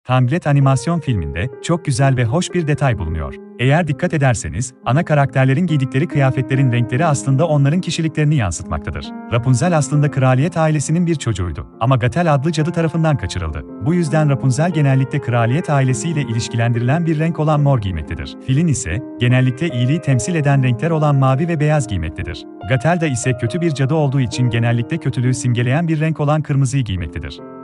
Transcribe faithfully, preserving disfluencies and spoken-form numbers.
Hamlet animasyon filminde çok güzel ve hoş bir detay bulunuyor. Eğer dikkat ederseniz, ana karakterlerin giydikleri kıyafetlerin renkleri aslında onların kişiliklerini yansıtmaktadır. Rapunzel aslında kraliyet ailesinin bir çocuğuydu ama Gatel adlı cadı tarafından kaçırıldı. Bu yüzden Rapunzel genellikle kraliyet ailesiyle ilişkilendirilen bir renk olan mor giymektedir. Filin ise genellikle iyiliği temsil eden renkler olan mavi ve beyaz giymektedir. Gatel de ise kötü bir cadı olduğu için genellikle kötülüğü simgeleyen bir renk olan kırmızıyı giymektedir.